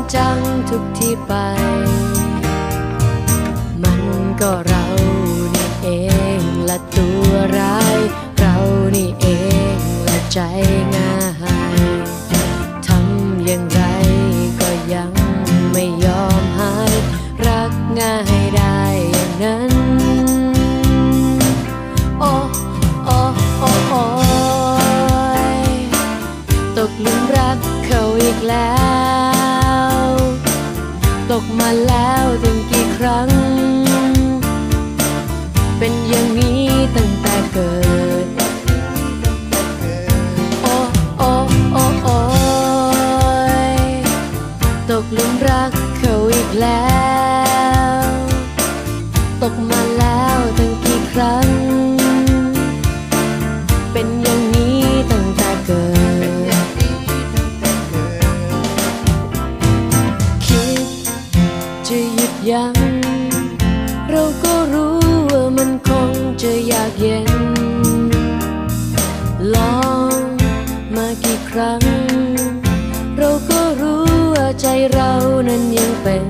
จังทุกที่ไปมันก็เรานี่เองละตัวร้ายเรานี่เองละใจง่ายทำอย่างไรก็ยังไม่ยอมหายรักง่ายได้อย่างนั้นโอ้โอ้โอ้โอ้ตกหลุมรักเขาอีกแล้วตกมาแล้วตั้งกี่ครั้งเป็นอย่างนี้ตั้งแต่เกิดโอ้โอ้โอ้โอ้ตกหลุมรักเขาอีกแล้วตกมาแล้วตั้งกี่ครั้งเป็นอย่างนี้ตั้งแต่เกิดคิดจะหยุดยั้งเราก็รู้ว่ามันคงจะยากเย็นลองมากี่ครั้งเราก็รู้ว่าใจเรานั้นยังเป็น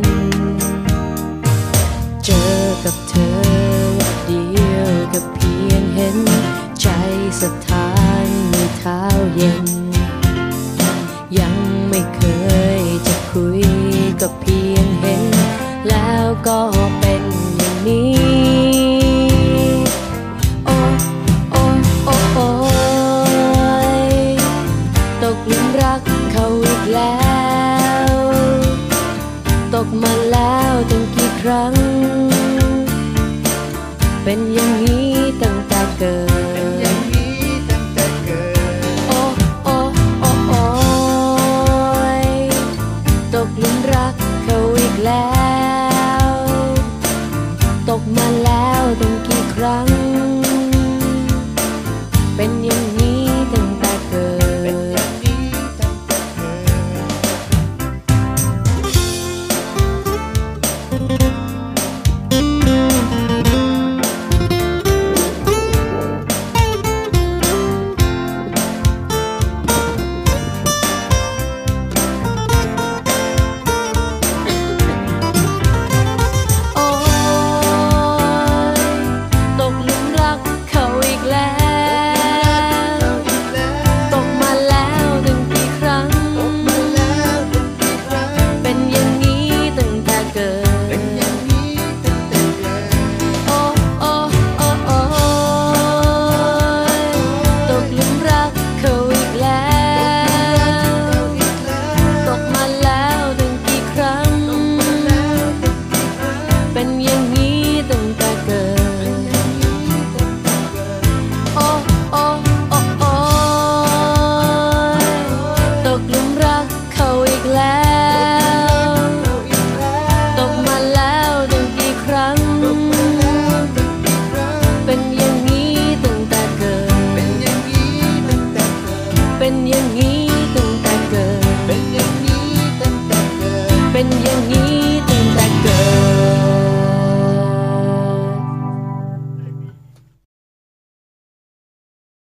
เจอกับเธอเดียวกับเพียงเห็นใจสถานมือเท้าเย็นยังไม่เคยจะคุยก็เพียงเห็นแล้วก็เป็นอย่างนี้โอ้โอ้โอ้โอ้ตกหลุมรักเขาอีกแล้วตกมาแล้วตั้งกี่ครั้งเป็นอย่างนี้ตั้งแต่เกิดโอ้โอ้โอ้โอ้ตกหลุมรักเขาอีกแล้วตกมาแล้วตั้งกี่ครั้งเป็นอย่างนี้ตั้งแต่เกิดเป็นอย่างนี้